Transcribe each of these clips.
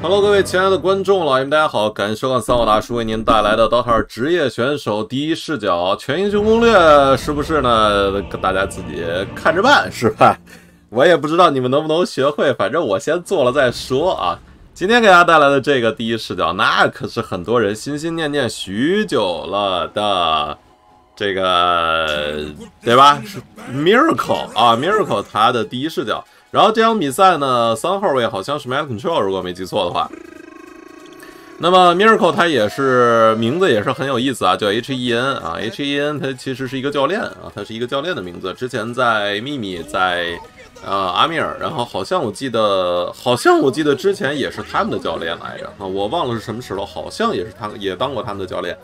Hello， 各位亲爱的观众老爷们，大家好！感谢收看三好大叔为您带来的 DOTA 职业选手第一视角全英雄攻略，是不是呢？大家自己看着办，是吧？我也不知道你们能不能学会，反正我先做了再说啊。今天给大家带来的这个第一视角，那可是很多人心心念念许久了的，这个对吧？是 Miracle 啊 ，Miracle 他的第一视角。然后这场比赛呢，3号位好像是 Mad Control， 如果没记错的话。那么 Miracle 他也是名字也是很有意思啊，叫 HEN 啊 ，HEN 他其实是一个教练啊，他是一个教练的名字。之前在秘密，在阿米尔，然后好像我记得之前也是他们的教练来着啊，我忘了是什么时候，好像也是他也当过他们的教练。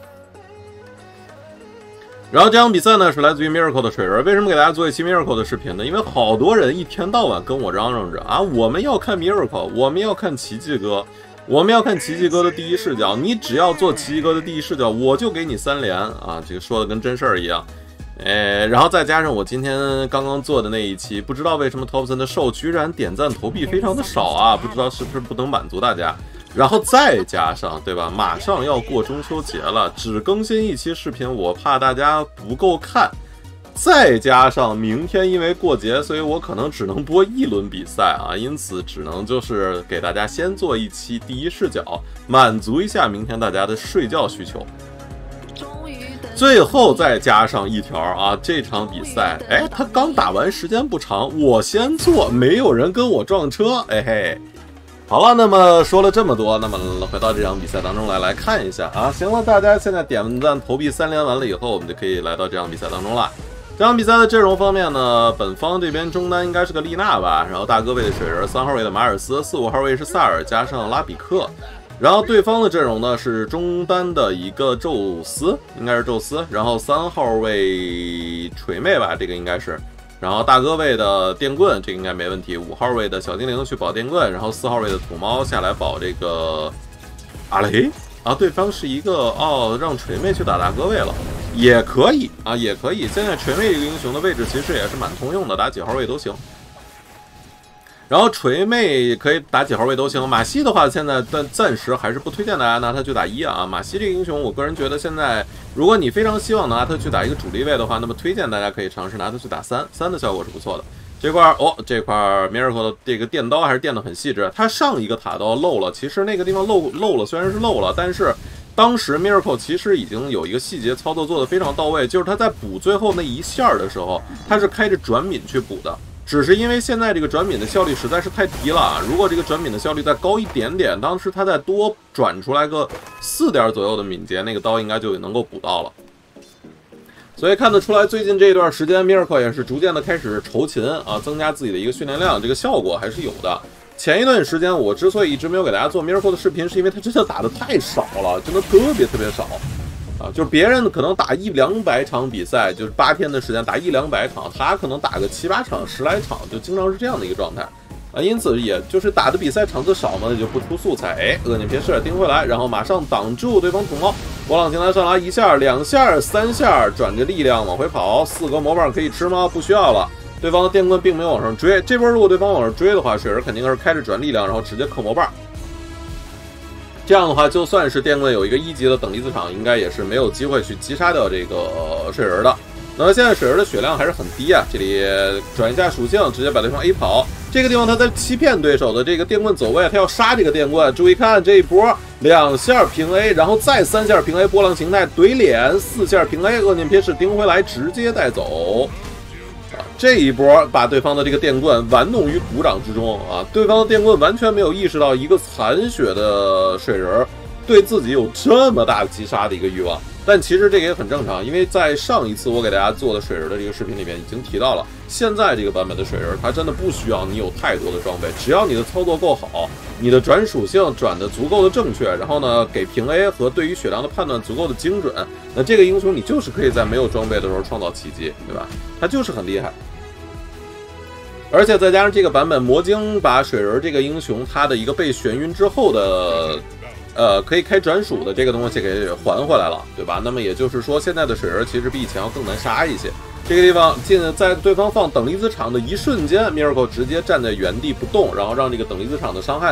然后这场比赛呢是来自于 Miracle 的水人，为什么给大家做一期 Miracle 的视频呢？因为好多人一天到晚跟我嚷嚷着啊，我们要看 Miracle， 我们要看奇迹哥，我们要看奇迹哥的第一视角，你只要做奇迹哥的第一视角，我就给你3连啊！这个说的跟真事儿一样。然后再加上我今天刚刚做的那一期，不知道为什么 Thompson 的兽居然点赞投币非常的少啊，不知道是不是不能满足大家。然后再加上，对吧？马上要过中秋节了，只更新一期视频，我怕大家不够看。再加上明天因为过节，所以我可能只能播1轮比赛啊，因此只能就是给大家先做一期第一视角，满足一下明天大家的睡觉需求。最后再加上一条啊，这场比赛，他刚打完时间不长，我先做，没有人跟我撞车，嘿。好了，那么说了这么多，那么回到这场比赛当中来看一下啊。行了，大家现在点赞投币3连完了以后，我们就可以来到这场比赛当中了。这场比赛的阵容方面呢，本方这边中单应该是个丽娜吧，然后大哥位的水人，3号位的马尔斯，4、5号位是萨尔加上拉比克，然后对方的阵容呢是中单的一个宙斯，应该是宙斯，然后3号位锤妹吧，这个应该是。然后大哥位的电棍，这个应该没问题。5号位的小精灵去保电棍，然后4号位的土猫下来保这个阿雷啊。对方是一个让锤妹去打大哥位了，也可以啊，也可以。现在锤妹这个英雄的位置其实也是蛮通用的，打几号位都行。然后锤妹可以打几号位都行。马西的话，现在暂时还是不推荐大家拿他去打1啊。马西这个英雄，我个人觉得现在，如果你非常希望拿他去打一个主力位的话，那么推荐大家可以尝试拿他去打3的效果是不错的。这块Miracle 的这个电刀还是电得很细致。他上一个塔刀漏了，其实那个地方漏了，虽然是漏了，但是当时 Miracle 其实已经有一个细节操作做得非常到位，就是他在补最后那一下的时候，他是开着转敏去补的。只是因为现在这个转敏的效率实在是太低了，如果这个转敏的效率再高一点点，当时它再多转出来个4点左右的敏捷，那个刀应该就能够补到了。所以看得出来，最近这一段时间 Miracle 也是逐渐的开始筹勤啊，增加自己的一个训练量，这个效果还是有的。前一段时间我之所以一直没有给大家做 Miracle 的视频，是因为它真的打的太少了，真的特别少。就是别人可能打100-200场比赛，就是8天的时间打100-200场，他可能打个7-8场、10来场，就经常是这样的一个状态啊。因此也就是打的比赛场次少嘛，就不出素材。恶念偏视盯回来，然后马上挡住对方土猫，波浪平台上来1下、2下、3下，转着力量往回跑，4个魔棒可以吃吗？不需要了。对方的电棍并没有往上追，这波如果对方往上追的话，水人肯定是开着转力量，然后直接克魔棒。这样的话，就算是电棍有一个1级的等离子场，应该也是没有机会去击杀掉这个水人的。那么现在水人的血量还是很低啊，这里转一下属性，直接把对方 A 跑。这个地方他在欺骗对手的这个电棍走位，他要杀这个电棍。注意看这一波2下平 A， 然后再3下平 A， 波浪形态怼脸，4下平 A， 恶念偏视盯回来，直接带走。这一波把对方的这个电棍玩弄于股掌之中啊！对方的电棍完全没有意识到一个残血的水人对自己有这么大的击杀的一个欲望，但其实这个也很正常，因为在上一次我给大家做的水人的这个视频里面已经提到了，现在这个版本的水人他真的不需要你有太多的装备，只要你的操作够好，你的转属性转的足够的正确，然后呢给平 A 和对于血量的判断足够的精准，那这个英雄你就是可以在没有装备的时候创造奇迹，对吧？他就是很厉害。而且再加上这个版本魔晶把水人这个英雄他的一个被眩晕之后的可以开转属的这个东西给还回来了，对吧？那么也就是说，现在的水人其实比以前要更难杀一些。这个地方在对方放等离子场的一瞬间 ，Miracle 直接站在原地不动，然后让这个等离子场的伤害呢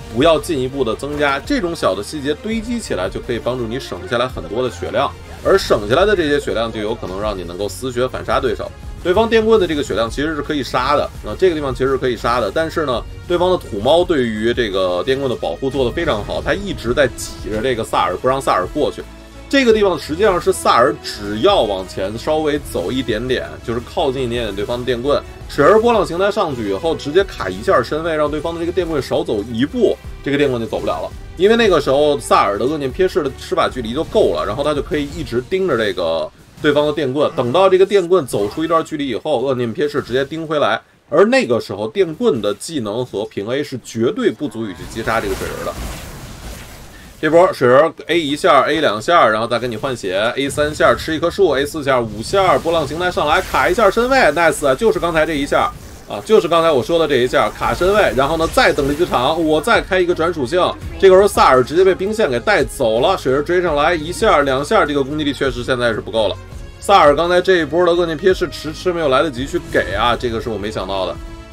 不要进一步的增加。这种小的细节堆积起来，就可以帮助你省下来很多的血量，而省下来的这些血量就有可能让你能够丝血反杀对手。对方电棍的这个血量其实是可以杀的，这个地方其实是可以杀的，但是呢，对方的土猫对于这个电棍的保护做得非常好，他一直在挤着这个萨尔，不让萨尔过去。这个地方实际上是萨尔只要往前稍微走一点点，就是靠近一点点对方的电棍，水人波浪形态上去以后，直接卡一下身位，让对方的这个电棍少走一步，这个电棍就走不了了。因为那个时候萨尔的恶念瞥视的施法距离就够了，然后他就可以一直盯着这个对方的电棍，等到这个电棍走出一段距离以后，恶念瞥视直接盯回来。而那个时候电棍的技能和平 A 是绝对不足以去击杀这个水人的。这波水人 A 一下 A 2下，然后再跟你换血 A 3下吃一棵树 A 4下5下，波浪形态上来卡一下身位 nice， 就是刚才这一下啊，就是刚才我说的这一下卡身位，然后呢再等离子场，我再开一个转属性，这个时候萨尔直接被兵线给带走了，水人追上来一下2下，这个攻击力确实现在是不够了。萨尔刚才这一波的恶念瞥视迟迟没有来得及去给啊，这个是我没想到的。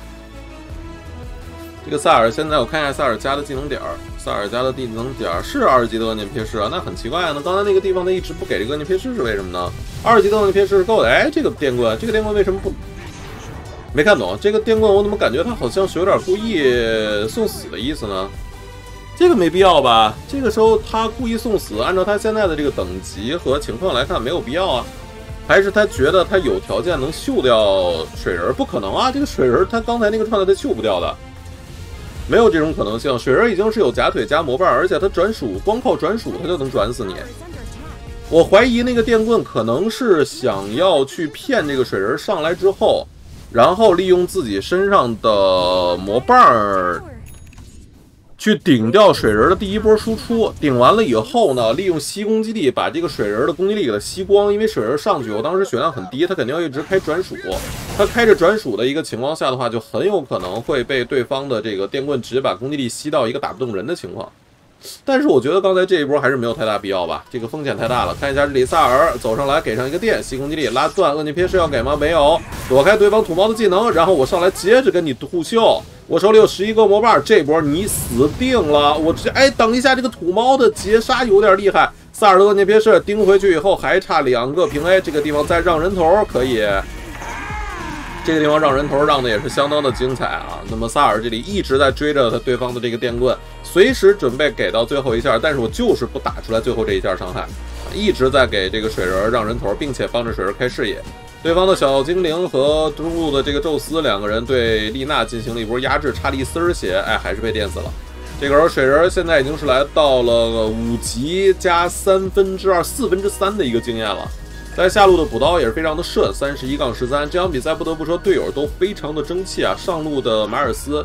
这个萨尔现在我看一下萨尔加的技能点，萨尔加的技能点是2级的恶念瞥视啊，那很奇怪啊，那刚才那个地方他一直不给这个恶念瞥视是为什么呢？2级的恶念瞥视是够的，哎，这个电棍为什么不？没看懂，这个电棍我怎么感觉他好像是有点故意送死的意思呢？这个没必要吧？这个时候他故意送死，按照他现在的这个等级和情况来看，没有必要啊。还是他觉得他有条件能秀掉水人？不可能啊！这个水人他刚才那个状态他秀不掉的，没有这种可能性。水人已经是有假腿加魔棒，而且他转属光靠转属他就能转死你。我怀疑那个电棍可能是想要去骗这个水人上来之后，然后利用自己身上的魔棒去顶掉水人的第一波输出，顶完了以后呢，利用吸攻击力把这个水人的攻击力给它吸光。因为水人上去，我当时血量很低，他肯定要一直开转属。他开着转属的一个情况下的话，就很有可能会被对方的这个电棍直接把攻击力吸到一个打不动人的情况。但是我觉得刚才这一波还是没有太大必要吧，这个风险太大了。看一下里萨尔走上来给上一个电，吸攻击力拉断，恶念瞥视要给吗？没有，躲开对方土猫的技能，然后我上来接着跟你互秀。我手里有11个魔棒，这波你死定了！我直接等一下，这个土猫的截杀有点厉害。萨尔的恶念瞥视盯回去以后，还差2个平 A， 这个地方再让人头可以。这个地方让人头让的也是相当的精彩啊。那么萨尔这里一直在追着他对方的这个电棍，随时准备给到最后一下，但是我就是不打出来最后这一下伤害，一直在给这个水人让人头，并且帮着水人开视野。对方的小精灵和中路的这个宙斯2个人对丽娜进行了一波压制，差了一丝血，还是被电死了。这个时候水人现在已经是来到了5级加2/3、4/3的一个经验了。在下路的补刀也是非常的顺，31-13。这场比赛不得不说队友都非常的争气啊，上路的马尔斯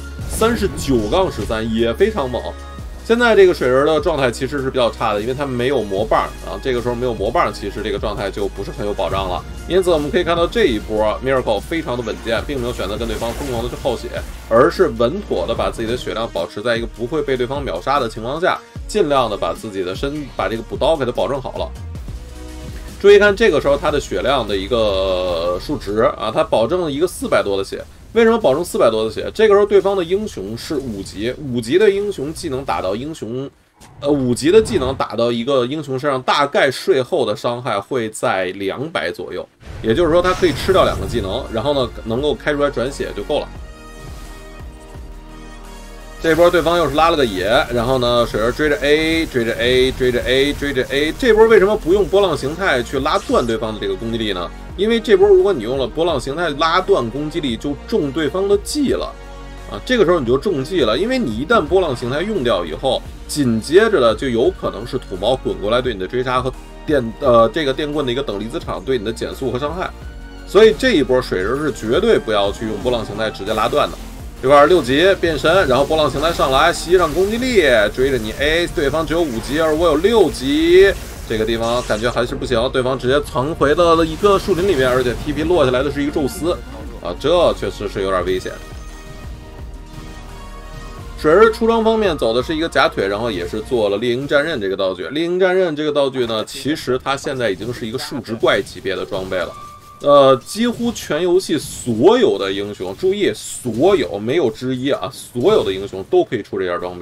39-13也非常猛。现在这个水人的状态其实是比较差的，因为他没有魔棒啊，这个时候没有魔棒，其实这个状态就不是很有保障了。因此我们可以看到这一波 Miracle 非常的稳健，并没有选择跟对方疯狂的去耗血，而是稳妥的把自己的血量保持在一个不会被对方秒杀的情况下，尽量的把自己的把这个补刀给它保证好了。注意看这个时候他的血量的一个数值啊，他保证了一个400多的血。为什么保证400多的血？这个时候对方的英雄是5级，5级的英雄技能打到英雄，5级的技能打到一个英雄身上，大概税后的伤害会在200左右。也就是说，他可以吃掉2个技能，然后呢，能够开出来转血就够了。这波对方又是拉了个野，然后呢，水人追着 A， 追着 A， 追着 A， 追着 A。这波为什么不用波浪形态去拉断对方的这个攻击力呢？因为这波如果你用了波浪形态拉断攻击力，就中对方的技了啊！这个时候你就中技了，因为你一旦波浪形态用掉以后，紧接着的就有可能是土猫滚过来对你的追杀和这个电棍的一个等离子场对你的减速和伤害。所以这一波水人是绝对不要去用波浪形态直接拉断的。这块6级变身，然后波浪形态上来吸上攻击力，追着你 A， 对方只有5级，而我有6级。这个地方感觉还是不行，对方直接藏回到了一个树林里面，而且 TP 落下来的是一个宙斯啊，这确实是有点危险。水人出装方面走的是一个假腿，然后也是做了猎鹰战刃这个道具。猎鹰战刃这个道具呢，其实它现在已经是一个数值怪级别的装备了。几乎全游戏所有的英雄，注意所有没有之一啊，所有的英雄都可以出这件装备。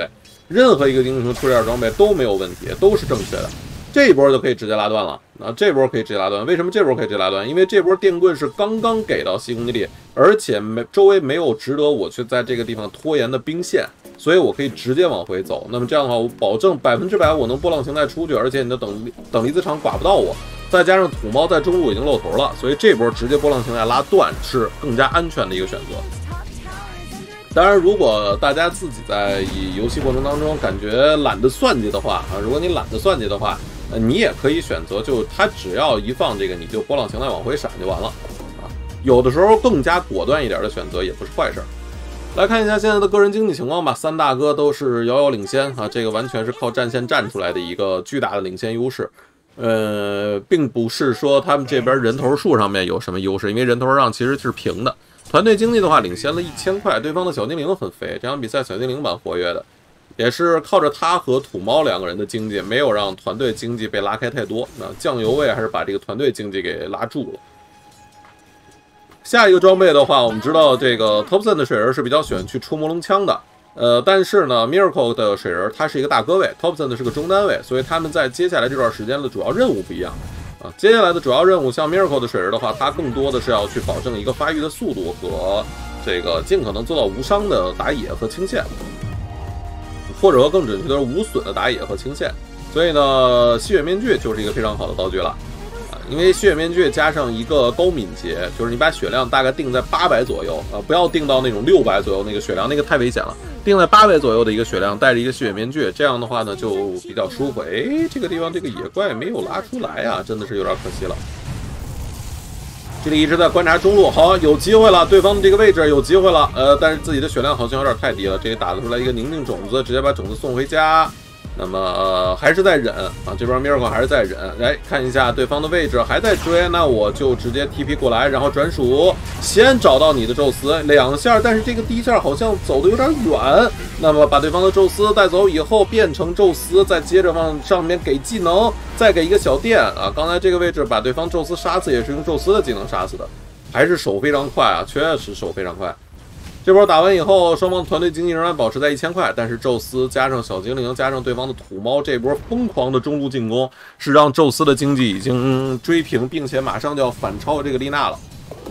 任何一个英雄出这点装备都没有问题，都是正确的。这一波就可以直接拉断了啊！这波可以直接拉断，为什么这波可以直接拉断？因为这波电棍是刚刚给到西攻击力，而且周围没有值得我去在这个地方拖延的兵线，所以我可以直接往回走。那么这样的话，我保证100%我能波浪形态出去，而且你的等离子场寡不到我，再加上土猫在中路已经露头了，所以这波直接波浪形态拉断是更加安全的一个选择。当然，如果大家自己在游戏过程当中感觉懒得算计的话啊，如果你懒得算计的话，你也可以选择，就它只要一放这个，你就波浪形态往回闪就完了啊。有的时候更加果断一点的选择也不是坏事。来看一下现在的个人经济情况吧，三大哥都是遥遥领先啊，这个完全是靠战线站出来的一个巨大的领先优势。并不是说他们这边人头数上面有什么优势，因为人头上其实是平的。团队经济的话，领先了1000块，对方的小精灵很肥，这场比赛小精灵蛮活跃的。也是靠着他和土猫2个人的经济，没有让团队经济被拉开太多。那酱油位还是把这个团队经济给拉住了。下一个装备的话，我们知道这个 Thompson 的水人是比较喜欢去出魔龙枪的。但是呢 ，Miracle 的水人他是一个大哥位 ，Thompson 的是个中单位，所以他们在接下来这段时间的主要任务不一样啊。接下来的主要任务，像 Miracle 的水人的话，他更多的是要去保证一个发育的速度和这个尽可能做到无伤的打野和清线。或者说更准确的是无损的打野和清线，所以呢，吸血面具就是一个非常好的道具了啊！因为吸血面具加上一个高敏捷，就是你把血量大概定在800左右啊，不要定到那种600左右那个血量，那个太危险了。定在800左右的一个血量，带着一个吸血面具，这样的话呢就比较舒服。哎，这个地方这个野怪没有拉出来啊，真的是有点可惜了。这里一直在观察中路，好，有机会了，对方的这个位置有机会了，但是自己的血量好像有点太低了，这里打得出来一个宁静种子，直接把种子送回家。那么还是在忍啊，这边 Miracle 还是在忍。来看一下对方的位置，还在追，那我就直接 TP 过来，然后转属，先找到你的宙斯2下，但是这个第一下好像走的有点远。那么把对方的宙斯带走以后，变成宙斯，再接着往上面给技能，再给一个小电啊。刚才这个位置把对方宙斯杀死，也是用宙斯的技能杀死的，还是手非常快啊，确实手非常快。这波打完以后，双方团队经济仍然保持在1000块，但是宙斯加上小精灵加上对方的土猫，这波疯狂的中路进攻是让宙斯的经济已经追平，并且马上就要反超这个丽娜了。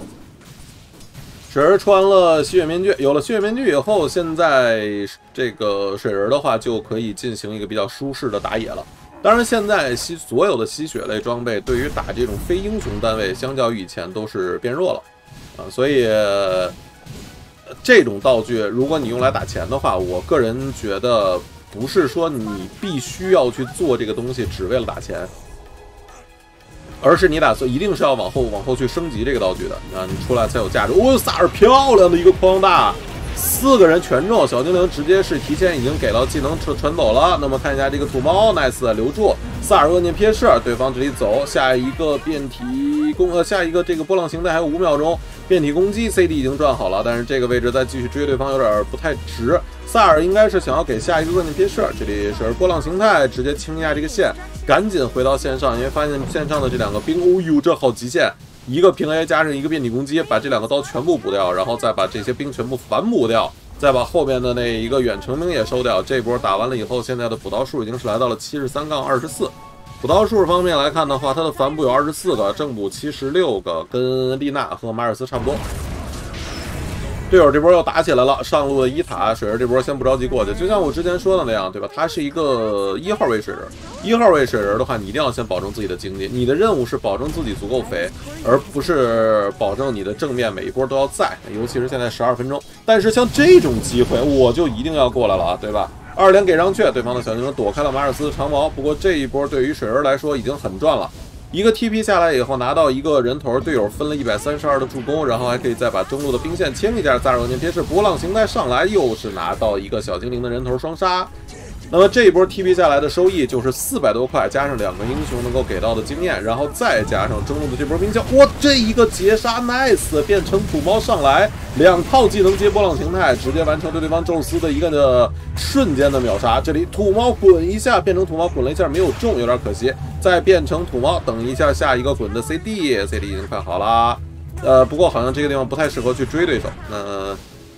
水人穿了吸血面具，有了吸血面具以后，现在这个水人的话就可以进行一个比较舒适的打野了。当然，现在所有的吸血类装备对于打这种非英雄单位，相较于以前都是变弱了啊，所以。这种道具，如果你用来打钱的话，我个人觉得不是说你必须要去做这个东西只为了打钱，而是你打算一定是要往后去升级这个道具的啊，你出来才有价值。哦，萨尔漂亮的一个框大，4个人全中，小精灵直接是提前已经给到技能传走了。那么看一下这个土猫 ，nice 留住，萨尔恶念瞥视，对方这里走，下一个变体下一个这个波浪形态还有5秒钟。变体攻击 CD 已经转好了，但是这个位置再继续追对方有点不太值。萨尔应该是想要给下一个恶念瞥视，这里是波浪形态直接清一下这个线，赶紧回到线上，因为发现线上的这2个兵，哦呦，这好极限！一个平 A 加上一个变体攻击，把这2个刀全部补掉，然后再把这些兵全部反补掉，再把后面的那一个远程兵也收掉。这波打完了以后，现在的补刀数已经是来到了73-24。补刀数方面来看的话，它的反补有24个，正补76个，跟丽娜和马尔斯差不多。队友这波又打起来了，上路的伊塔水人这波先不着急过去，就像我之前说的那样，对吧？他是一个1号位水人，1号位水人的话，你一定要先保证自己的经济，你的任务是保证自己足够肥，而不是保证你的正面每一波都要在，尤其是现在12分钟。但是像这种机会，我就一定要过来了啊，对吧？2连给上去，对方的小精灵躲开了马尔斯的长矛。不过这一波对于水人来说已经很赚了，一个 TP 下来以后拿到一个人头，队友分了132的助攻，然后还可以再把中路的兵线清一下。萨尔恶念瞥视波浪形态上来，又是拿到一个小精灵的人头双杀。那么这一波 TP 下来的收益就是400多块，加上2个英雄能够给到的经验，然后再加上中路的这波兵将，哇，这一个截杀 nice， 变成土猫上来，2套技能接波浪形态，直接完成对方宙斯的一个的瞬间的秒杀。这里土猫滚一下，变成土猫滚了一下没有中，有点可惜。再变成土猫，等一下下一个滚的 CD 已经快好了。不过好像这个地方不太适合去追对手。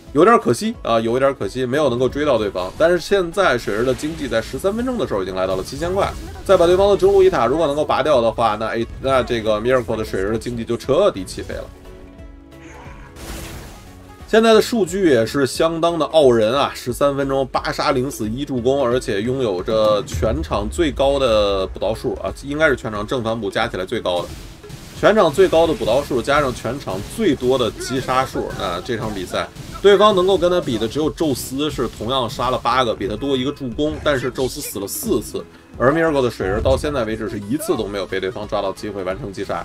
有点可惜啊，有一点可惜，没有能够追到对方。但是现在水人的经济在13分钟的时候已经来到了7000块，再把对方的中路一塔如果能够拔掉的话，那这个 Miracle 的水人的经济就彻底起飞了。现在的数据也是相当的傲人啊，13分钟8杀0死1助攻，而且拥有着全场最高的补刀数啊，应该是全场正反补加起来最高的。全场最高的补刀数加上全场最多的击杀数，那这场比赛对方能够跟他比的只有宙斯，是同样杀了8个，比他多1个助攻，但是宙斯死了4次，而 Miracle 的水人到现在为止是1次都没有被对方抓到机会完成击杀。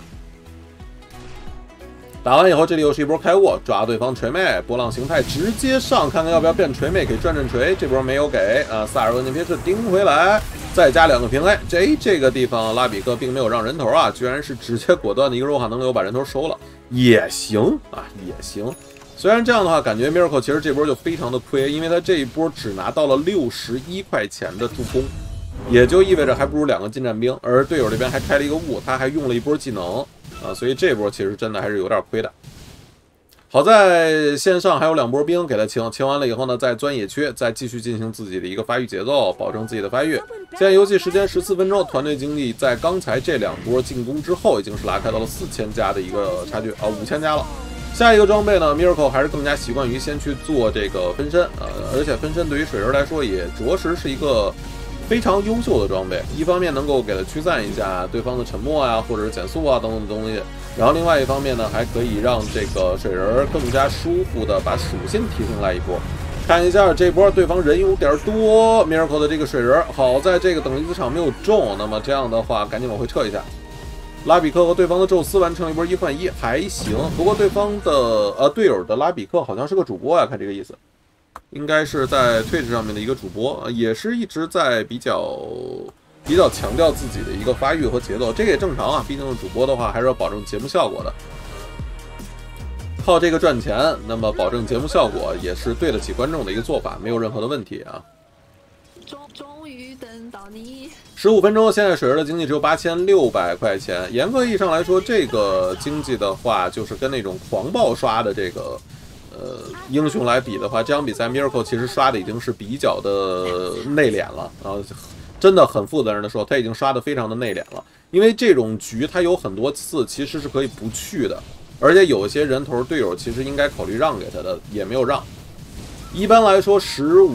打完以后，这里又是一波开沃，抓对方锤妹，波浪形态直接上，看看要不要变锤妹给转锤，这波没有给啊，萨尔厄涅皮是盯回来，再加2个平 A， 这个地方拉比克并没有让人头啊，居然是直接果断的一个弱化能流把人头收了，也行啊，也行。虽然这样的话，感觉 Miracle 其实这波就非常的亏，因为他这一波只拿到了61块钱的助攻，也就意味着还不如2个近战兵，而队友这边还开了一个雾，他还用了一波技能。所以这波其实真的还是有点亏的。好在线上还有2波兵给他清完了以后呢，再钻野区，再继续进行自己的一个发育节奏，保证自己的发育。现在游戏时间14分钟，团队经济在刚才这2波进攻之后，已经是拉开到了4000加的一个差距啊，5000加了。下一个装备呢 ，Miracle 还是更加习惯于先去做这个分身，而且分身对于水人来说也着实是一个非常优秀的装备，一方面能够给他驱散一下对方的沉默啊，或者是减速啊等等的东西，然后另外一方面呢，还可以让这个水人更加舒服的把属性提升来一波。看一下这波对方人有点多 ，Miracle 的这个水人好在这个等离子场没有中，那么这样的话赶紧往回撤一下。拉比克和对方的宙斯完成了一波1换1，还行。不过对方的队友的拉比克好像是个主播啊，看这个意思。应该是在Twitch上面的一个主播，也是一直在比较强调自己的一个发育和节奏，这个也正常啊，毕竟主播的话还是要保证节目效果的，靠这个赚钱，那么保证节目效果也是对得起观众的一个做法，没有任何的问题啊。 终于等到你。 15分钟，现在水人的经济只有8600块钱，严格意义上来说，这个经济的话，就是跟那种狂暴刷的这个。英雄来比的话，这场比赛 Miracle 其实刷的已经是比较的内敛了啊，真的很负责任的说，他已经刷的非常的内敛了。因为这种局他有很多次其实是可以不去的，而且有些人头队友其实应该考虑让给他的，也没有让。一般来说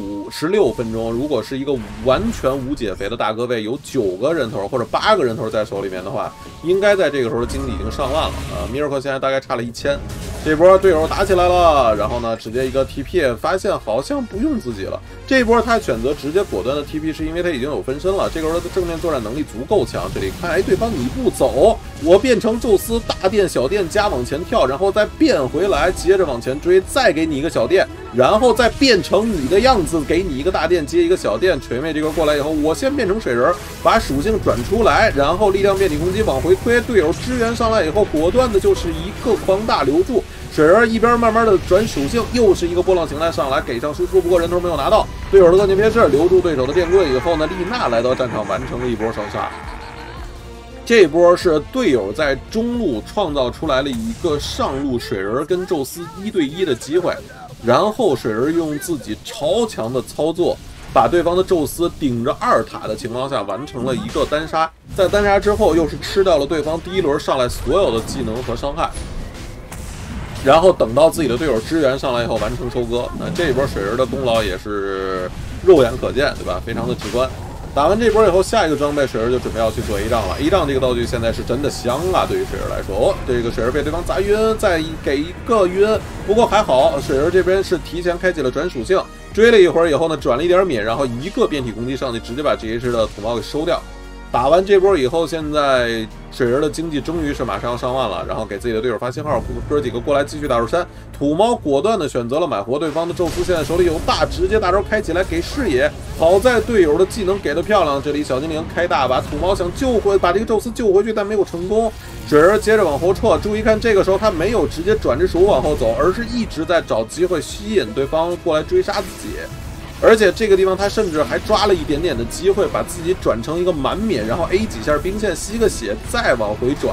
16分钟，如果是一个完全无解肥的大哥位，有9个人头或者8个人头在手里面的话，应该在这个时候的经济已经上万了啊。Miracle 现在大概差了1000。这波队友打起来了，然后呢，直接一个 TP， 发现好像不用自己了。这波他选择直接果断的 TP， 是因为他已经有分身了。这个时候的正面作战能力足够强。这里看，对方你不走，我变成宙斯，大电小电加往前跳，然后再变回来，接着往前追，再给你一个小电，然后再变成你的样子，给你一个大电接一个小电。锤妹这个过来以后，我先变成水人，把属性转出来，然后力量变体攻击往回推，队友支援上来以后，果断的就是一个狂大留住。水人一边慢慢的转属性，又是一个波浪形态上来给上输出，不过人头没有拿到。队友的恶念撇式留住对手的电棍以后呢，丽娜来到战场完成了一波双杀。这波是队友在中路创造出来了一个上路水人跟宙斯1对1的机会，然后水人用自己超强的操作，把对方的宙斯顶着2塔的情况下完成了一个单杀。在单杀之后，又是吃掉了对方第一轮上来所有的技能和伤害。然后等到自己的队友支援上来以后完成收割，那这一波水人的功劳也是肉眼可见，对吧？非常的直观。打完这波以后，下一个装备水人就准备要去做 A 杖了。A 杖这个道具现在是真的香啊，对于水人来说，哦，这个水人被对方砸晕，再给一个晕，不过还好，水人这边是提前开启了转属性，追了一会儿以后呢，转了一点免，然后一个变体攻击上去，直接把 GH 的土猫给收掉。打完这波以后，现在水人的经济终于是马上要上万了，然后给自己的队友发信号，哥几个过来继续打入山。土猫果断的选择了买活对方的宙斯，现在手里有大，直接大招开起来给视野。好在队友的技能给的漂亮，这里小精灵开大把，土猫想把这个宙斯救回去，但没有成功。水人接着往后撤，注意看，这个时候他没有直接转着手往后走，而是一直在找机会吸引对方过来追杀自己。而且这个地方他甚至还抓了一点点的机会，把自己转成一个满免，然后 A 几下兵线吸个血，再往回转，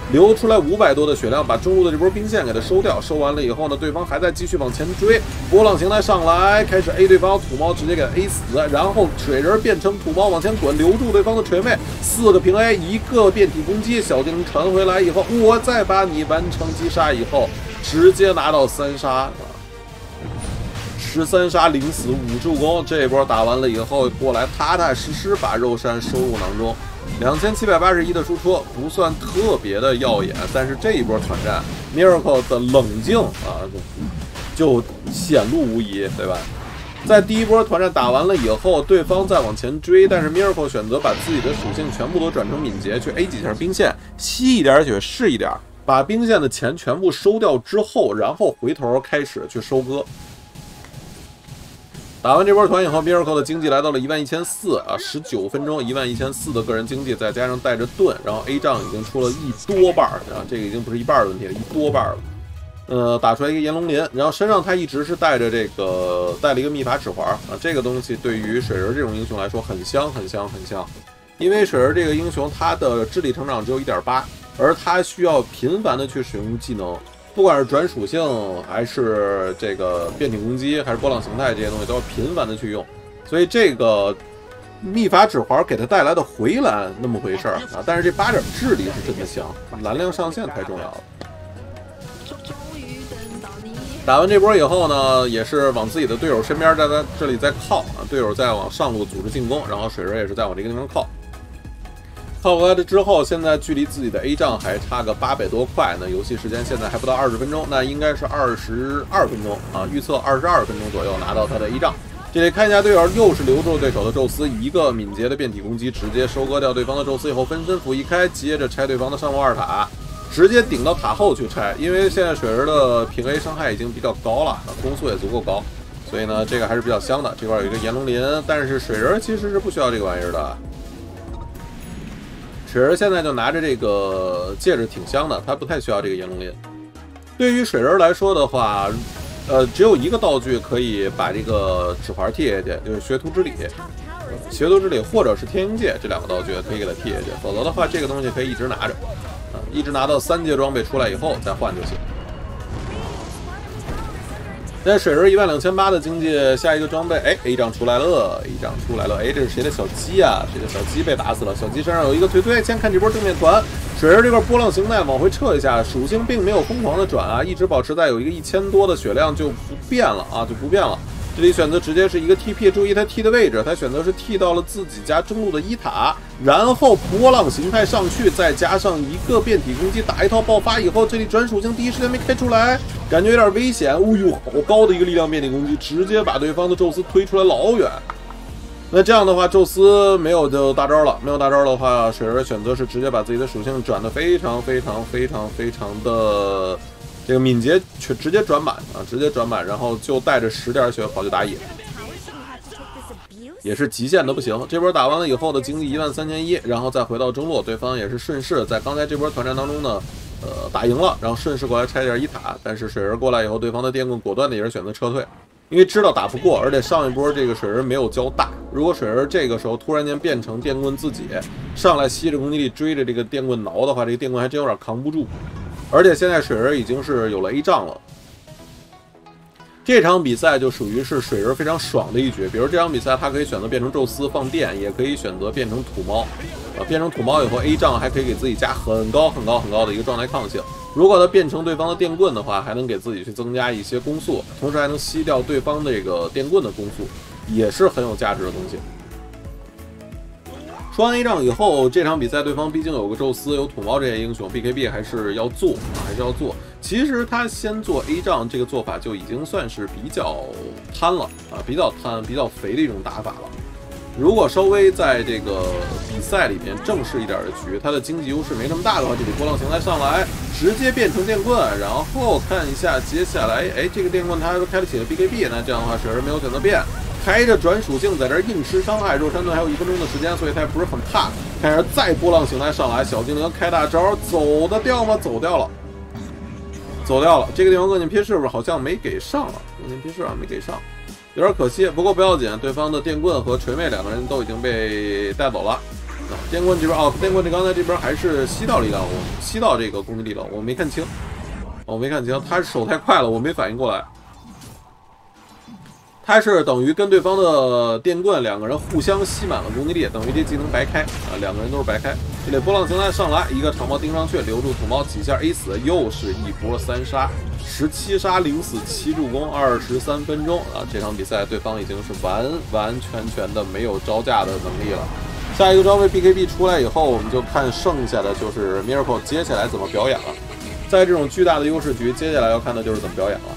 留出来500多的血量，把中路的这波兵线给它收掉。收完了以后呢，对方还在继续往前追，波浪形态上来，开始 A 对方土猫，直接给他 A 死，然后水人变成土猫往前滚，留住对方的锤妹，4个平 A， 1个变体攻击，小精灵传回来以后，我再把你完成击杀以后，直接拿到3杀。13杀0死5助攻，这一波打完了以后，过来踏踏实实把肉山收入囊中，2781的输出不算特别的耀眼，但是这一波团战 ，Miracle 的冷静啊，就显露无遗，对吧？在第一波团战打完了以后，对方再往前追，但是 Miracle 选择把自己的属性全部都转成敏捷，去 A 几下兵线，吸一点血是一点，把兵线的钱全部收掉之后，然后回头开始去收割。打完这波团以后 ，Miracle 的经济来到了11400啊，19分钟11400的个人经济，再加上带着盾，然后 A 仗已经出了1多半啊，这个已经不是1半的问题了，1多半了。打出来一个炎龙鳞，然后身上他一直是带着带了一个秘法指环啊，这个东西对于水人这种英雄来说很香，因为水人这个英雄他的智力成长只有1.8，而他需要频繁的去使用技能。不管是转属性，还是这个变体攻击，还是波浪形态，这些东西都要频繁的去用，所以这个秘法指环给他带来的回蓝那么回事儿啊。但是这8点智力是真的香，蓝量上限太重要了。打完这波以后呢，也是往自己的队友身边，在这里在靠啊，队友在往上路组织进攻，然后水人也是在往这个地方靠。靠过来之后，现在距离自己的 A 仗还差个800多块呢，游戏时间现在还不到20分钟，那应该是22分钟啊，预测22分钟左右拿到他的 A 仗。这里看一下队友又是留住了对手的宙斯，一个敏捷的变体攻击直接收割掉对方的宙斯以后，分身符一开，接着拆对方的上路2塔，直接顶到塔后去拆，因为现在水人的平 A 伤害已经比较高了，攻速也足够高，所以呢这个还是比较香的。这块有一个炎龙鳞，但是水人其实是不需要这个玩意儿的。水人现在就拿着这个戒指挺香的，他不太需要这个炎龙鳞。对于水人来说的话，只有一个道具可以把这个指环替下去，就是学徒之礼。学徒之礼或者是天鹰戒这2个道具可以给他替下去，否则的话这个东西可以一直拿着，一直拿到3阶装备出来以后再换就行。现在水人12800的经济，下一个装备，哎 ，A 仗出来了 ，A 仗出来了，哎，这是谁的小鸡啊？谁的小鸡被打死了？小鸡身上有一个推推，先看这波正面团，水人这块波浪形态往回撤一下，属性并没有疯狂的转啊，一直保持在有一个1000多的血量就不变了啊，就不变了。这里选择直接是一个 TP， 注意他 T 的位置，他选择是 T 到了自己家中路的1塔，然后波浪形态上去，再加上一个变体攻击，打一套爆发以后，这里转属性第一时间没开出来，感觉有点危险。哦呦，好高的一个力量变体攻击，直接把对方的宙斯推出来老远。那这样的话，宙斯没有就大招了，没有大招的话，水人选择是直接把自己的属性转得非常的。这个敏捷直接转满啊，直接转满，然后就带着10点血跑去打野，也是极限的不行。这波打完了以后的经济13100，然后再回到中路，对方也是顺势在刚才这波团战当中呢，打赢了，然后顺势过来拆点1塔，但是水人过来以后，对方的电棍果断的也是选择撤退，因为知道打不过，而且上一波这个水人没有交大，如果水人这个时候突然间变成电棍自己上来吸着攻击力追着这个电棍挠的话，这个电棍还真有点扛不住。而且现在水人已经是有了 A 仗了，这场比赛就属于是水人非常爽的一局。比如这场比赛，他可以选择变成宙斯放电，也可以选择变成土猫。变成土猫以后 ，A 仗还可以给自己加很高的一个状态抗性。如果他变成对方的电棍的话，还能给自己去增加一些攻速，同时还能吸掉对方这个电棍的攻速，也是很有价值的东西。说完 A 仗以后，这场比赛对方毕竟有个宙斯，有土猫这些英雄 ，BKB 还是要做啊，还是要做。其实他先做 A 仗这个做法就已经算是比较贪了啊，比较贪、比较肥的一种打法了。如果稍微在这个比赛里面正式一点的局，他的经济优势没这么大的话，这里波浪形态上来，直接变成电棍，然后看一下接下来，哎，这个电棍他开得起了 BKB， 那这样的话水人没有选择变。开着转属性在这硬吃伤害，肉山盾还有1分钟的时间，所以他也不是很怕。看着再波浪形态上来，小精灵开大招，走得掉吗？走掉了，走掉了。这个地方恶念劈是不是好像没给上了？恶念劈是没给上，有点可惜。不过不要紧，对方的电棍和锤妹2个人都已经被带走了。 电棍这边哦，电棍这刚才这边还是吸到力量，吸到这个攻击力了，我没看清，我没看清，他手太快了，我没反应过来。他是等于跟对方的电棍两个人互相吸满了攻击力，等于这技能白开啊，两个人都是白开。这里波浪形态上来，一个长矛盯上去，留住土猫几下 A 死，又是一波3杀，17杀0死7助攻，23分钟啊！这场比赛对方已经是完完全的没有招架的能力了。下一个装备 BKB 出来以后，我们就看剩下的就是 Miracle 接下来怎么表演了。在这种巨大的优势局，接下来要看的就是怎么表演了。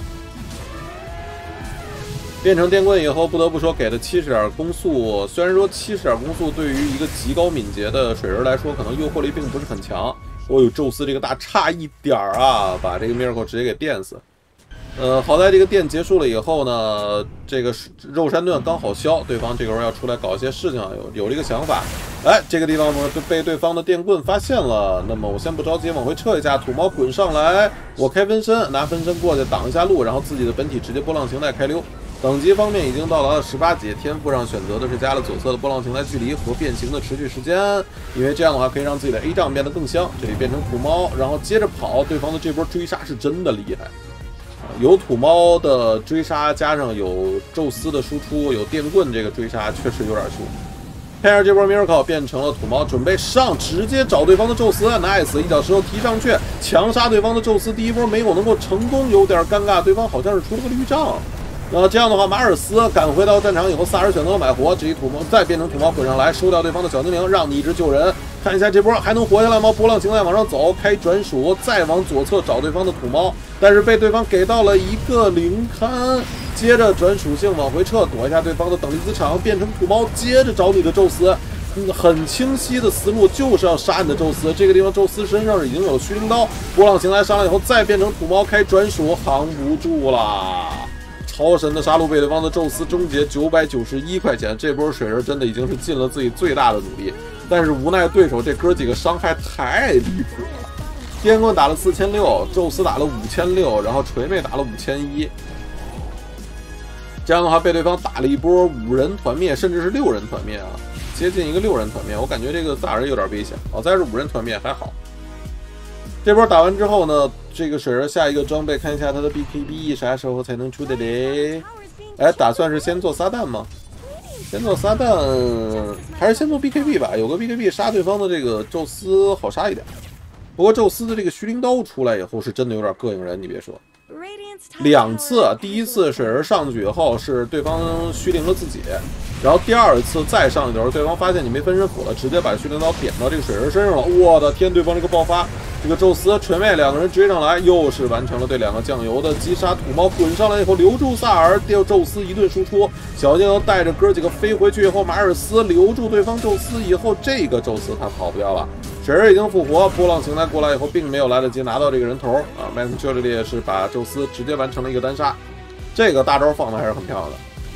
变成电棍以后，不得不说给的70点攻速，虽然说70点攻速对于一个极高敏捷的水人来说，可能诱惑力并不是很强。我有宙斯这个大差一点啊，把这个 Miracle 直接给电死。好在这个电结束了以后呢，这个肉山盾刚好消，对方这个时候要出来搞一些事情，有这个想法。哎，这个地方呢被对方的电棍发现了，那么我先不着急往回撤一下，土猫滚上来，我开分身，拿分身过去挡一下路，然后自己的本体直接波浪形态开溜。等级方面已经到达了18级，天赋上选择的是加了左侧的波浪形态距离和变形的持续时间，因为这样的话可以让自己的 A 杖变得更香。这里变成土猫，然后接着跑，对方的这波追杀是真的厉害。有土猫的追杀，加上有宙斯的输出，有电棍这个追杀，确实有点凶。看下这波 Miracle 变成了土猫，准备上，直接找对方的宙斯 ，nice， 一脚石头提上去，强杀对方的宙斯，第一波没有能够成功，有点尴尬，对方好像是出了个绿杖。这样的话，马尔斯赶回到战场以后，萨尔选择了买活，这一土猫再变成土猫滚上来，收掉对方的小精灵，让你一直救人。看一下这波还能活下来吗？波浪形态往上走，开转属，再往左侧找对方的土猫，但是被对方给到了一个零勘，接着转属性往回撤，躲一下对方的等离子场，变成土猫，接着找你的宙斯。很清晰的思路就是要杀你的宙斯。这个地方宙斯身上已经有了虚灵刀，波浪形态上来以后再变成土猫，开转属，扛不住啦。超神的杀戮被对方的宙斯终结，991块钱。这波水人真的已经是尽了自己最大的努力，但是无奈对手这哥几个伤害太离谱了。电棍打了4600，宙斯打了5600，然后锤妹打了5100。这样的话被对方打了一波5人团灭，甚至是6人团灭啊，接近一个6人团灭。我感觉这个萨尔有点危险。好在是5人团灭还好。这波打完之后呢，这个水人下一个装备看一下他的 BKB 啥时候才能出的嘞？哎，打算是先做撒旦吗？先做撒旦还是先做 BKB 吧？有个 BKB 杀对方的这个宙斯好杀一点。不过宙斯的这个虚灵刀出来以后是真的有点膈应人，你别说。2次，第一次水人上去以后是对方虚灵了自己，然后第2次再上去的时候，对方发现你没分身符了，直接把虚灵刀点到这个水人身上了。我的天，对方这个爆发，这个宙斯锤妹两个人追上来，又是完成了对2个酱油的击杀。土猫滚上来以后留住萨尔，掉宙斯一顿输出，小精灵带着哥几个飞回去以后，马尔斯留住对方宙斯以后，这个宙斯他跑不掉了。水人已经复活，波浪形态过来以后，并没有来得及拿到这个人头啊。麦克丘里也是把宙斯直接完成了一个单杀，这个大招放的还是很漂亮的。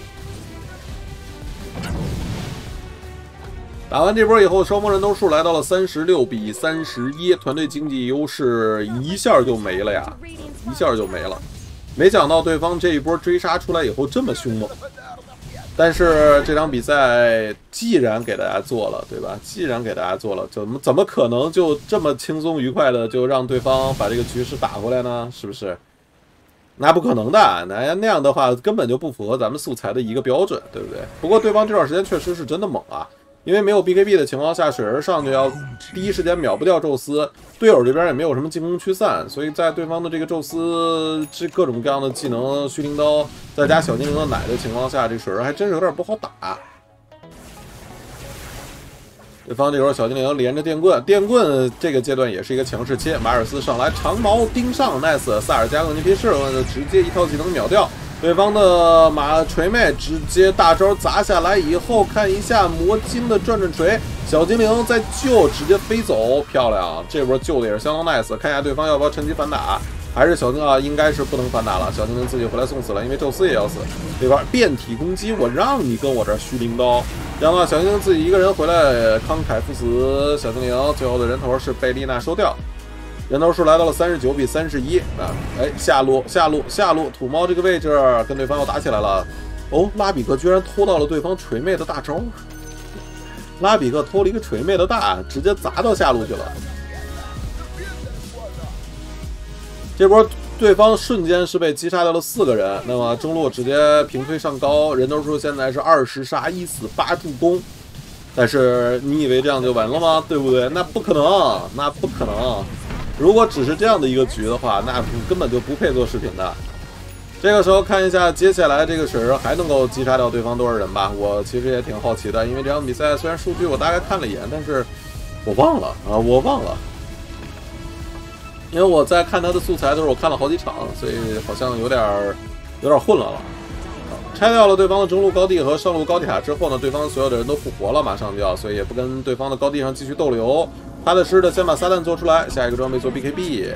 打完这波以后，双方人头数来到了36比31，团队经济优势一下就没了呀，一下就没了。没想到对方这一波追杀出来以后这么凶猛。但是这场比赛既然给大家做了，对吧？既然给大家做了，怎么可能就这么轻松愉快的就让对方把这个局势打回来呢？是不是？那不可能的，那样的话根本就不符合咱们素材的一个标准，对不对？不过对方这段时间确实是真的猛啊，因为没有 BKB 的情况下，水人上去要第一时间秒不掉宙斯，队友这边也没有什么进攻驱散，所以在对方的这个宙斯这各种各样的技能虚灵刀再加小精灵的奶的情况下，这水人还真是有点不好打。对方这时候小精灵连着电棍，电棍这个阶段也是一个强势切，马尔斯上来长矛盯上 ，nice， 萨尔加个牛皮士直接一套技能秒掉。对方的马锤妹直接大招砸下来以后，看一下魔晶的转转锤，小精灵在救，直接飞走，漂亮！这波救的也是相当 nice。看一下对方要不要趁机反打，还是小精灵应该是不能反打了，小精灵自己回来送死了，因为宙斯也要死。对吧？变体攻击，我让你跟我这儿虚灵刀，这样的话小精灵自己一个人回来慷慨赴死，小精灵最后的人头是被丽娜收掉。人头数来到了39比31啊！哎，下路，土猫这个位置跟对方要打起来了。哦，拉比克居然偷到了对方锤妹的大招， 拉比克偷了一个锤妹的大，直接砸到下路去了。这波对方瞬间是被击杀掉了4个人，那么中路直接平推上高，人头数现在是20杀1死8助攻。但是你以为这样就完了吗？对不对？那不可能，那不可能。如果只是这样的一个局的话，那根本就不配做视频的。这个时候看一下接下来这个水人还能够击杀掉对方多少人吧，我其实也挺好奇的，因为这场比赛虽然数据我大概看了一眼，但是我忘了啊，我忘了，因为我在看他的素材的时候我看了好几场，所以好像有点混乱了。拆掉了对方的中路高地和上路高地塔之后呢，对方所有的人都复活了，马上就要，所以也不跟对方的高地上继续逗留，踏踏实实的先把撒旦做出来，下一个装备做 BKB。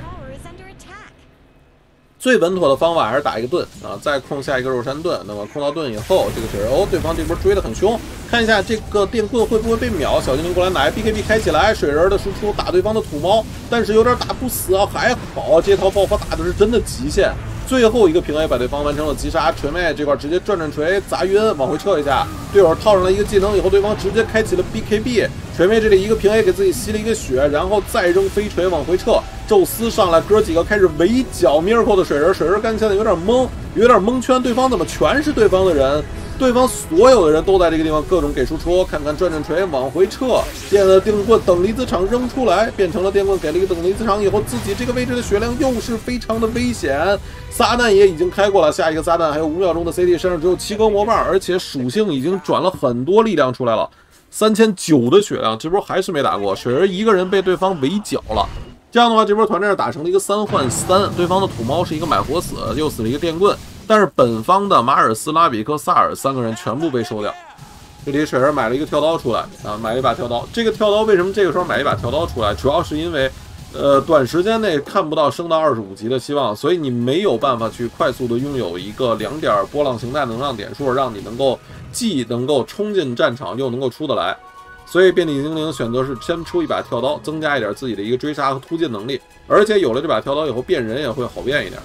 最稳妥的方法还是打一个盾啊，再控下一个肉山盾。那么控到盾以后，这个水人对方这波追得很凶，看一下这个电棍会不会被秒。小精灵过来奶 BKB 开起来，水人的输出打对方的土猫，但是有点打不死啊，还好这套爆发打的是真的极限。最后一个平 A 把对方完成了击杀，锤妹这块直接转锤砸晕，往回撤一下，队友套上了一个技能以后，对方直接开启了 BKB， 锤妹这里一个平 A 给自己吸了一个血，然后再扔飞锤往回撤，宙斯上来，哥几个开始围剿 Miracle 的水人，水人干现在有点蒙圈，对方怎么全是对方的人？对方所有的人都在这个地方各种给输出，看看转锤往回撤，电的电棍等离子场扔出来，变成了电棍给了一个等离子场以后，自己这个位置的血量又是非常的危险。撒旦也已经开过了，下一个撒旦还有5秒钟的 CD， 身上只有7颗魔棒，而且属性已经转了很多力量出来了，3900的血量，这波还是没打过，水人一个人被对方围剿了。这样的话，这波团战打成了一个3换3，对方的土猫是一个买活死，又死了一个电棍。但是本方的马尔斯、拉比克、萨尔3个人全部被收掉。这里水人买了一个跳刀出来啊，买了一把跳刀。这个跳刀为什么这个时候买一把跳刀出来？主要是因为，短时间内看不到升到25级的希望，所以你没有办法去快速的拥有一个2点波浪形态能量点数，让你能够既能够冲进战场又能够出得来。所以遍地精灵选择是先出一把跳刀，增加一点自己的一个追杀和突进能力，而且有了这把跳刀以后变人也会好变一点。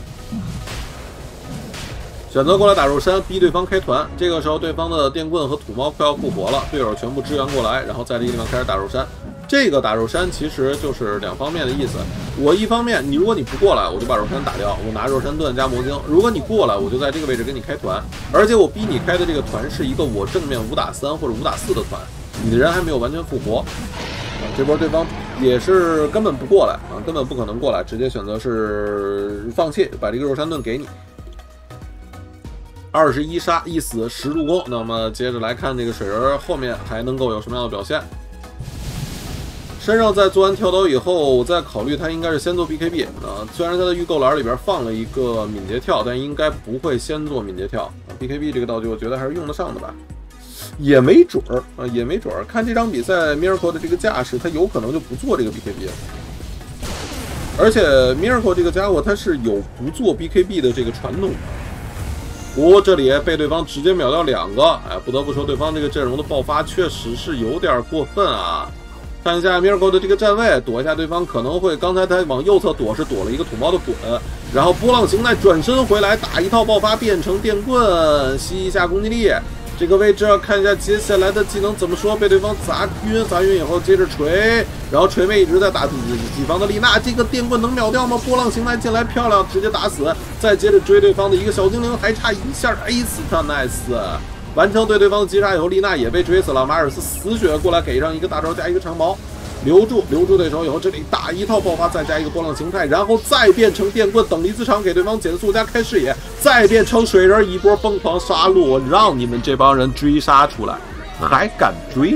选择过来打肉山，逼对方开团。这个时候，对方的电棍和土猫快要复活了，队友全部支援过来，然后在这个地方开始打肉山。这个打肉山其实就是2方面的意思。我一方面，如果你不过来，我就把肉山打掉，我拿肉山盾加魔晶；如果你过来，我就在这个位置给你开团，而且我逼你开的这个团是一个我正面5打3或者5打4的团，你的人还没有完全复活。这波对方也是根本不过来啊，根本不可能过来，直接选择是放弃，把这个肉山盾给你。21杀1死10助攻，那么接着来看这个水人后面还能够有什么样的表现。身上在做完跳刀以后，我再考虑他应该是先做 BKB 啊。虽然他的预购栏里边放了一个敏捷跳，但应该不会先做敏捷跳。BKB 这个道具我觉得还是用得上的吧，也没准儿啊，也没准儿。看这场比赛 Miracle 的这个架势，他有可能就不做这个 BKB 了。而且 Miracle 这个家伙他是有不做 BKB 的这个传统的。这里被对方直接秒掉2个，哎，不得不说对方这个阵容的爆发确实是有点过分啊！看一下 Miracle 的这个站位，躲一下对方可能会，刚才他往右侧躲是躲了一个土猫的滚，然后波浪形态转身回来打一套爆发变成电棍，吸一下攻击力。这个位置要看一下接下来的技能怎么说，被对方砸晕以后接着锤，然后锤妹一直在打己方的丽娜，这个电棍能秒掉吗？波浪形态进来漂亮，直接打死，再接着追对方的一个小精灵，还差一下 A 死他 ，nice， 完成对方的击杀以后，丽娜也被追死了，马尔斯死血过来给上一个大招加一个长矛。留住对手以后，这里打一套爆发，再加一个波浪形态，然后再变成电棍等离子场给对方减速加开视野，再变成水人一波疯狂杀戮，让你们这帮人追杀出来，还敢追？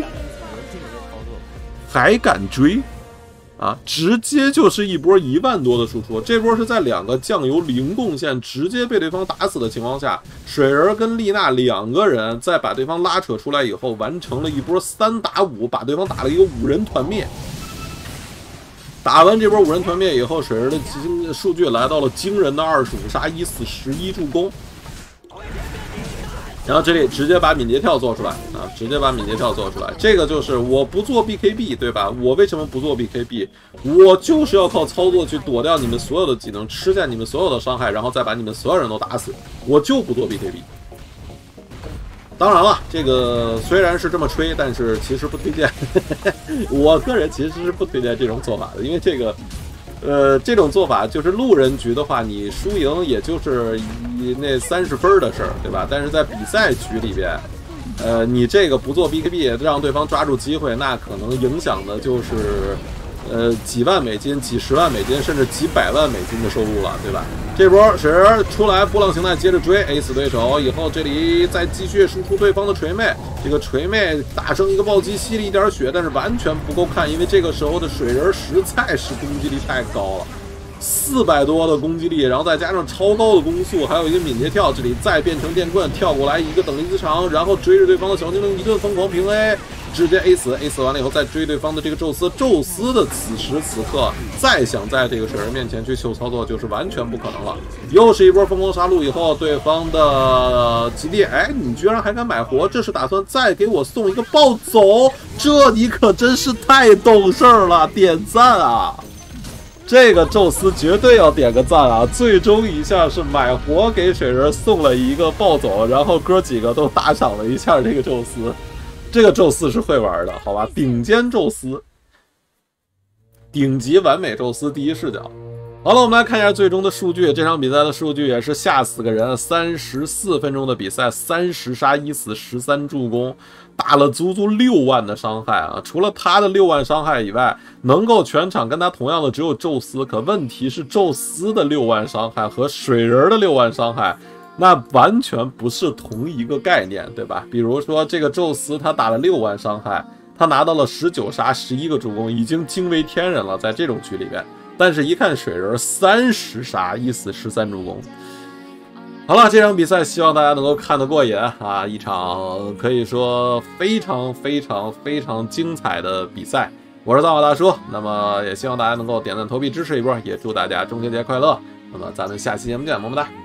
还敢追？啊！直接就是一波1万多的输出，这波是在2个酱油零贡献，直接被对方打死的情况下，水人跟丽娜2个人在把对方拉扯出来以后，完成了一波3打5，把对方打了一个5人团灭。打完这波5人团灭以后，水人的数据来到了惊人的25杀1死11助攻。然后这里直接把敏捷跳做出来啊，直接把敏捷跳做出来，这个就是我不做 BKB 对吧？我为什么不做 BKB？ 我就是要靠操作去躲掉你们所有的技能，吃下你们所有的伤害，然后再把你们所有人都打死，我就不做 BKB。 当然了，这个虽然是这么吹，但是其实不推荐。我个人其实是不推荐这种做法的，因为这个，这种做法就是路人局的话，你输赢也就是那30分的事儿，对吧？但是在比赛局里边，你这个不做 BKB， 让对方抓住机会，那可能影响的就是。几万美金、几十万美金，甚至几百万美金的收入了，对吧？这波水人出来，波浪形态接着追 A 死对手，以后这里再继续输出对方的锤妹，这个锤妹打成一个暴击，吸了一点血，但是完全不够看，因为这个时候的水人实在是攻击力太高了。400多的攻击力，然后再加上超高的攻速，还有一个敏捷跳，这里再变成电棍跳过来一个等离子场，然后追着对方的小精灵一顿疯狂平 A， 直接 A 死 ，A 死完了以后再追对方的这个宙斯，宙斯的此时此刻再想在这个水人面前去秀操作就是完全不可能了。又是一波疯狂杀戮以后，对方的基地，哎，你居然还敢买活，这是打算再给我送一个暴走？这你可真是太懂事了，点赞啊！这个宙斯绝对要点个赞啊！最终一下是买活给水人送了一个暴走，然后哥几个都打赏了一下这个宙斯。这个宙斯是会玩的，好吧？顶尖宙斯，顶级完美宙斯第一视角。好了，我们来看一下最终的数据。这场比赛的数据也是吓死个人，34分钟的比赛，30杀1死13助攻，打了足足6万的伤害啊！除了他的6万伤害以外，能够全场跟他同样的只有宙斯。可问题是，宙斯的6万伤害和水人的6万伤害，那完全不是同一个概念，对吧？比如说这个宙斯他打了6万伤害，他拿到了19杀11个助攻，已经惊为天人了，在这种局里边。但是，一看水人30杀1死13助攻。好了，这场比赛希望大家能够看得过瘾啊！一场可以说非常精彩的比赛。我是大宝大叔，那么也希望大家能够点赞投币支持一波，也祝大家中秋节快乐。那么咱们下期节目见，么么哒。